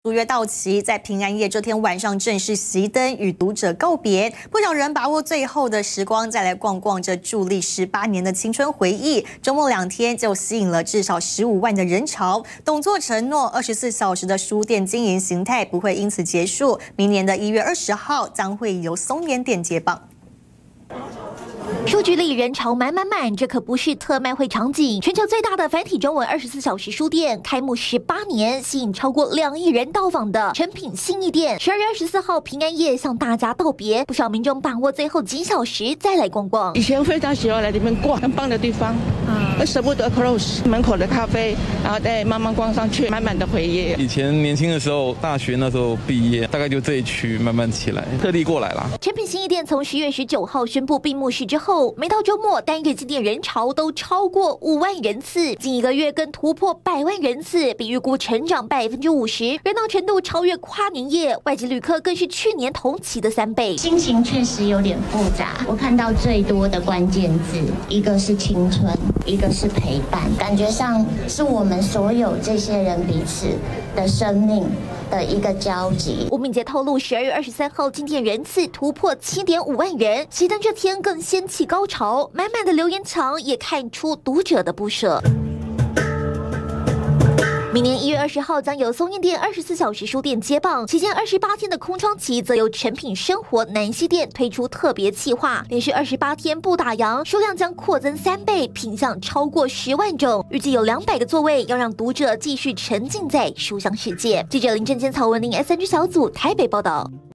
租约到期，在平安夜这天晚上正式熄灯，与读者告别。不少人把握最后的时光，再来逛逛这伫立18年的青春回忆。周末2天就吸引了至少15万的人潮。董座承诺，24小时的书店经营形态不会因此结束。明年的1月20号将会由松烟店接棒。 书局里人潮满，这可不是特卖会场景。全球最大的繁体中文24小时书店，开幕18年，吸引超过2亿人到访的诚品信义店，12月24号平安夜向大家道别。不少民众把握最后几小时再来逛逛。 以前非常喜欢来这边逛，很棒的地方，舍不得 close 门口的咖啡，然后再慢慢逛上去，满满的回忆。 以前年轻的时候，大学那时候毕业，大概就这一区慢慢起来，特地过来啦。 诚品信义店从10月19号宣布闭幕式之后，每到周末单日进店人潮都超过5万人次，近1个月更突破100万人次，比预估成长50%，热闹程度超越跨年夜，外籍旅客更是去年同期的3倍。 心情确实有点复杂，我看到最多的关键字，一个是青春，一个是陪伴，感觉上是我们所有这些人彼此的生命的一个交集。 吴敏杰透露，12月23号进店人次突破7.5万人，熄灯这天更掀起高潮，满满的留言墙也看出读者的不舍。明年1月20号将由松烟店24小时书店接棒，期间28天的空窗期则由诚品生活南西店推出特别企划，连续28天不打烊，数量将扩增3倍，品项超过10万种，预计有200个座位，要让读者继续沉浸在书香世界。记者林正坚、曹文玲 SNG 小组台北报道。